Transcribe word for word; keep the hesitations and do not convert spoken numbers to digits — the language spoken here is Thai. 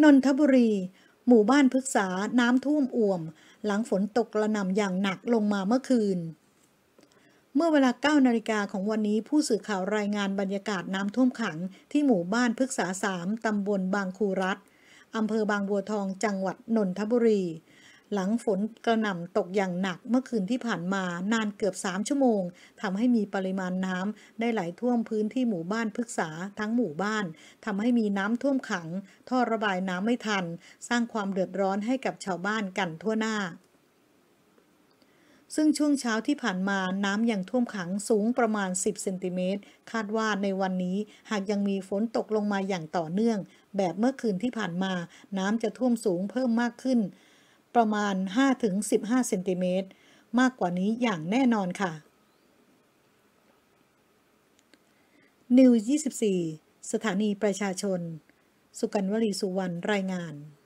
นนทบุรีหมู่บ้านพฤกษาน้ำท่วมอ่วมหลังฝนตกกระหน่ำอย่างหนักลงมาเมื่อคืนเมื่อเวลาเก้านาฬิกาของวันนี้ผู้สื่อข่าวรายงานบรรยากาศน้ำท่วมขังที่หมู่บ้านพฤกษาสามตำบลบางคูรัฐอำเภอบางบัวทองจังหวัดนนทบุรีหลังฝนกระหน่ำตกอย่างหนักเมื่อคืนที่ผ่านมานานเกือบสามชั่วโมงทำให้มีปริมาณน้ำได้ไหลท่วมพื้นที่หมู่บ้านพฤกษาทั้งหมู่บ้านทำให้มีน้ำท่วมขังท่อระบายน้ำไม่ทันสร้างความเดือดร้อนให้กับชาวบ้านกันทั่วหน้าซึ่งช่วงเช้าที่ผ่านมาน้ำยังท่วมขังสูงประมาณสิบเซนติเมตรคาดว่าในวันนี้หากยังมีฝนตกลงมาอย่างต่อเนื่องแบบเมื่อคืนที่ผ่านมาน้ำจะท่วมสูงเพิ่มมากขึ้นประมาณ ห้าถึงสิบห้า เซนติเมตรมากกว่านี้อย่างแน่นอนค่ะ นิวส์ ยี่สิบสี่ สถานีประชาชนสุกัญญ์ วลีสุวรรณรายงาน